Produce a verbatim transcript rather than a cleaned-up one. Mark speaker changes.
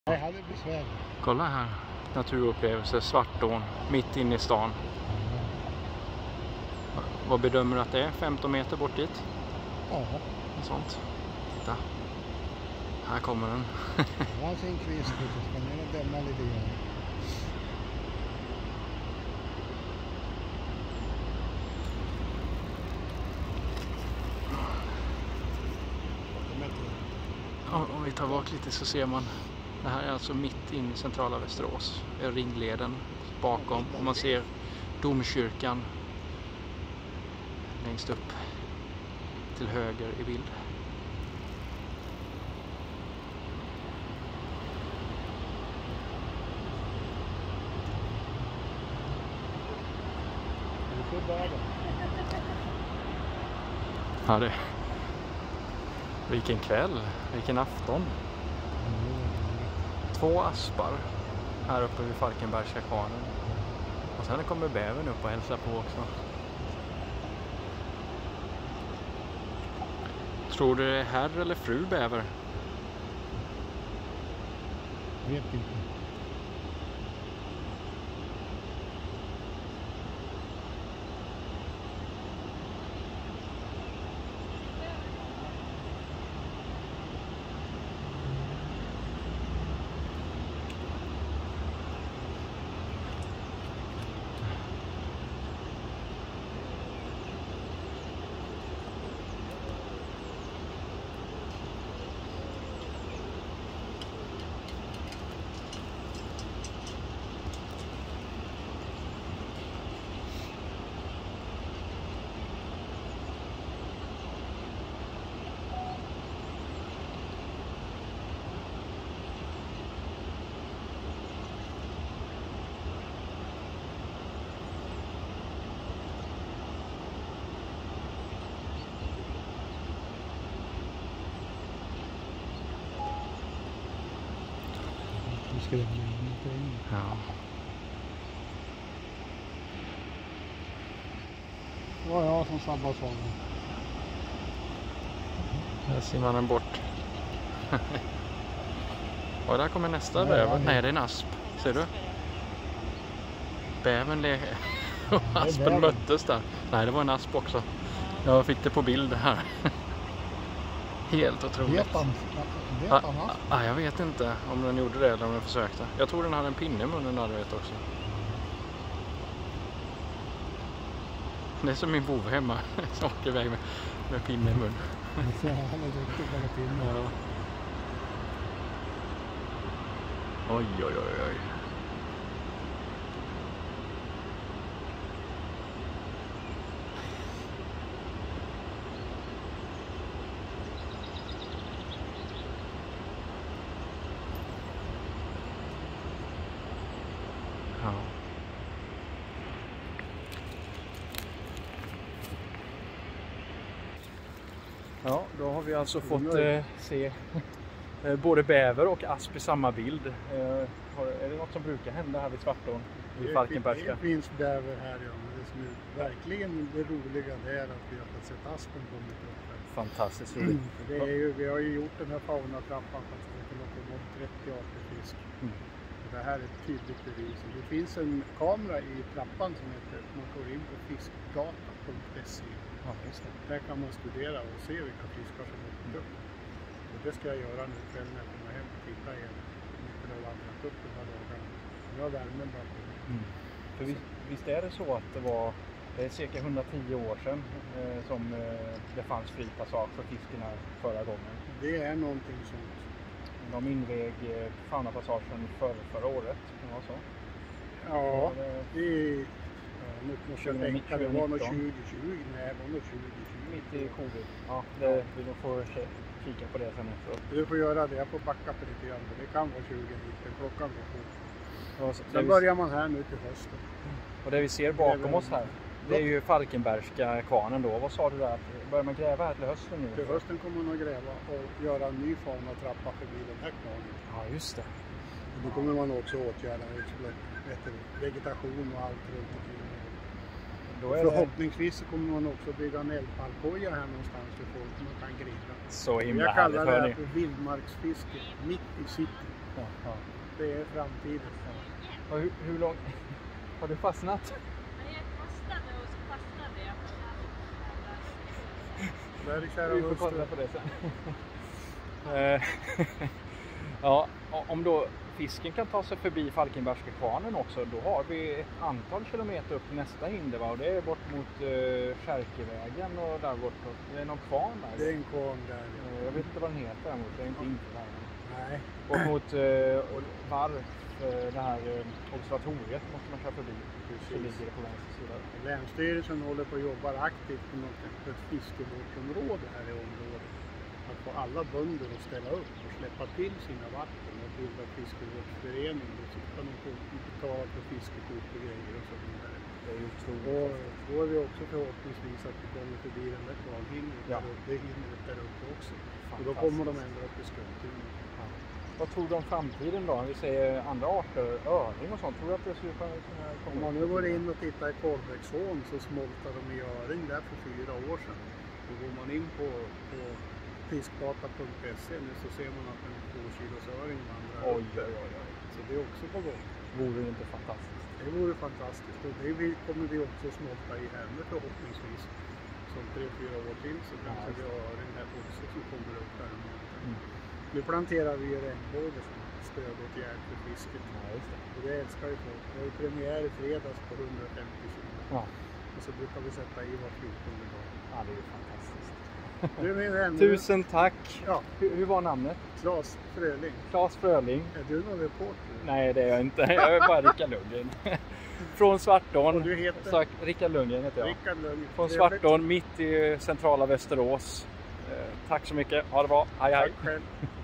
Speaker 1: Jag hade besvär.
Speaker 2: Kolla här, naturupplevelse, Svartån, mitt inne i stan. Vad bedömer du att det är? femton meter bort dit?
Speaker 1: Ja.
Speaker 2: Något sånt. Titta. Här kommer den.
Speaker 1: Det var sin kvist, så ska ni dämma lite grann.
Speaker 2: Ja, om vi tar bak lite så ser man. Det här är alltså mitt inne i centrala Västerås. Det är ringleden bakom. Och man ser domkyrkan längst upp till höger i bild. Ja, det. Vilken kväll, vilken afton. Två aspar här uppe vid Falkenbergska kvarnen. Och sen kommer bävern upp och hälsar på också. Tror du det är herr eller fru bäver?
Speaker 1: Vet inte.
Speaker 2: Ja.
Speaker 1: Det var jag som sabbade sången.
Speaker 2: Här ser man den bort. Och där kommer nästa bäver. Nej, det är en asp. Ser du? Bävern le... och aspen möttes där. Nej, det var en asp också. Jag fick det på bild här. Helt otroligt.
Speaker 1: Vet han? Vet
Speaker 2: Ah,
Speaker 1: han asp?
Speaker 2: ah, jag vet inte om den gjorde det eller om den försökte. Jag tror den hade en pinne i munnen där, du vet också. Det är som min bov hemma som åker iväg med, med pinne i mun.
Speaker 1: Ja, han är duktig på det pinne.
Speaker 2: Ja. Oj, oj, oj, oj. Ja. Ja, då har vi alltså fått eh, se eh, både bäver och asp i samma bild. Eh, har, är det något som brukar hända här vid Svartån i Falkenbergska?
Speaker 1: Det finns bäver här, ja, men det som är verkligen det roliga det är att vi har fått sett aspen kommit upp här.
Speaker 2: Fantastiskt roligt. Mm.
Speaker 1: Det är ju, vi har ju gjort den här faunatrappan för att det kan komma upp trettio arter fisk. Mm. Det här är ett tydligt bevis. Det finns en kamera i trappan som heter, man går in på fiskdata punkt se.
Speaker 2: Ja, just det.
Speaker 1: Där kan man studera och se vilka fiskar som har kommit upp. Och det ska jag göra nu kväll när jag kommer hem och titta igen. Inte det har vandrat upp de här dagarna. Nu har värmen bakom.
Speaker 2: Mm. För visst, visst är det så att det var det är cirka hundratio år sedan eh, som eh, det fanns fri passage för fiskarna förra gången?
Speaker 1: Det är någonting sånt.
Speaker 2: De invig eh, faunapassagen för, förra året, det var så?
Speaker 1: Ja,
Speaker 2: det,
Speaker 1: det är... Nu måste jag tänka, det var nog tjugo tjugo, nej det var nog tjugo tjugo.
Speaker 2: Mitt i covid. Ja, det, vi får kika på det sen efteråt.
Speaker 1: Du får göra det, jag får backa på lite grann. Det kan vara tjugo nitton, klockan går fort.
Speaker 2: Ja,
Speaker 1: sen börjar man här nu till hösten.
Speaker 2: Och det vi ser bakom oss här, det är ju Falkenbergska kvarnen då. Vad sa du där? Börjar man gräva här till hösten nu?
Speaker 1: Till hösten kommer man att gräva och göra en ny faunatrappa förbi den här kvarnen.
Speaker 2: Ja, just det.
Speaker 1: Och då kommer man också åtgärda vegetation och allt runt omkring. Då är förhoppningsvis så kommer man också bygga en eldpallkoja här någonstans för folk som man kan grilla.
Speaker 2: Så himla
Speaker 1: jag kallar
Speaker 2: härligt,
Speaker 1: det här för vildmarksfiske mitt i city.
Speaker 2: Ja, ja.
Speaker 1: Det är framtiden.
Speaker 2: Och hur, hur långt har du fastnat?
Speaker 3: Nej, jag fastnade och så fastnade jag.
Speaker 1: Där är kära
Speaker 2: Vi får
Speaker 1: hustru.
Speaker 2: kolla på det sen. Eh, ja, om då fisken kan ta sig förbi Falkenbergska kvarnen också, då har vi ett antal kilometer upp till nästa hinder, va? Och det är bort mot uh, Kärkevägen och där bortåt. Det är någon kvarn där.
Speaker 1: Det är en kvarn där.
Speaker 2: Uh, jag vet inte vad den heter däremot, det är inte inför där.
Speaker 1: Nej.
Speaker 2: Och mot uh, Varv, uh, det här uh, observatoriet måste man köra förbi. Så ligger det på vänster sida.
Speaker 1: Länsstyrelsen håller på att jobba aktivt på något ett fiskevårdsområde här i området. Att få alla bönder att ställa upp och släppa till sina vatten och bilda fiskevårdsförening. Och så kan de få betala för fiskekort och grejer och så vidare.
Speaker 2: Det är ju
Speaker 1: och då är vi också förhoppningsvis att vi kommer förbi den där kvarnhindret.
Speaker 2: Ja.
Speaker 1: Och det hindret där uppe också. Och då kommer de ändå upp i Skulturen.
Speaker 2: Ja. Vad tror du om framtiden då? Vi säger andra arter, öring och sånt. Tror du att det skulle kunna komma?
Speaker 1: Om man nu går in och tittar i Kolbäcksån så smoltar de i öring där för fyra år sedan. Och går man in på, på fiskdata punkt se nu så ser man att en två kilos öring vandrar
Speaker 2: oj,
Speaker 1: upp.
Speaker 2: oj, oj, oj.
Speaker 1: Så det är också på gång.
Speaker 2: Vore det inte fantastiskt?
Speaker 1: Det vore fantastiskt. Och det kommer vi också smolta i henne förhoppningsvis. Som tre, fyra år till så kanske ja, vi har öring här också som kommer upp där. Mm. Nu planterar vi regnbåge som stödåtgärd för fisket.
Speaker 2: Ja, just det.
Speaker 1: Och det älskar ju folk. Det är premiär i fredags på hundrafemtio kilo.
Speaker 2: Ja.
Speaker 1: Och så brukar vi sätta i var fjortonde dag.
Speaker 2: Ja, det är ju fantastiskt.
Speaker 1: Du, min vän,
Speaker 2: tusen tack.
Speaker 1: Ja.
Speaker 2: Hur, hur var namnet?
Speaker 1: Claes Fröling.
Speaker 2: Claes Fröling.
Speaker 1: Är du någon reporter?
Speaker 2: Nej, det är jag inte. Jag är bara Rickard Lundgren. Från Svartån.
Speaker 1: Och du heter?
Speaker 2: Så, Rickard Lundgren heter jag.
Speaker 1: Rickard Lundgren.
Speaker 2: Från Svartån, mitt i centrala Västerås. Eh, tack så mycket. Ha det bra. Hej, hej.
Speaker 1: Tack själv.